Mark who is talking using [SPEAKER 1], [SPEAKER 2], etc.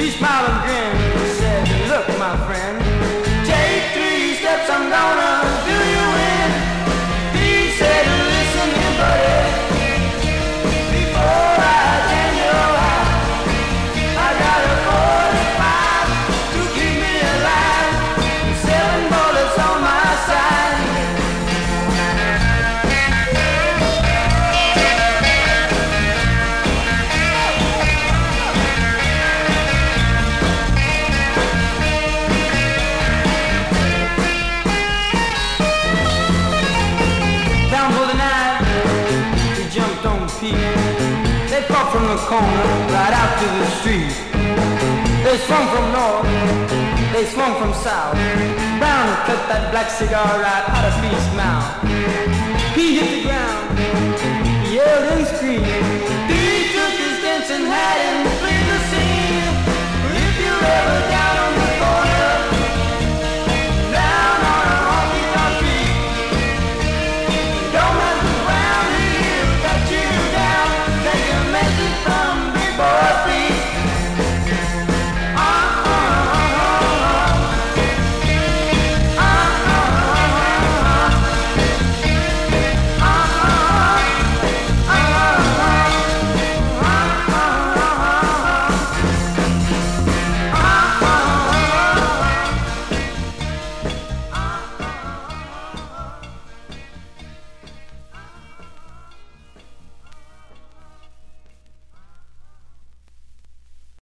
[SPEAKER 1] He smiled and grinned and said, look, my friend, take 3 steps, I'm gonna do you in. He said, listen here, buddy, before I tan your eye, I got a 45 to keep me alive, 7 bullets on my side. They fought from the corner right out to the street. They swung from north, they swung from south. Brown cut that black cigar right out of Pete's mouth. He hit the ground, he yelled and screamed.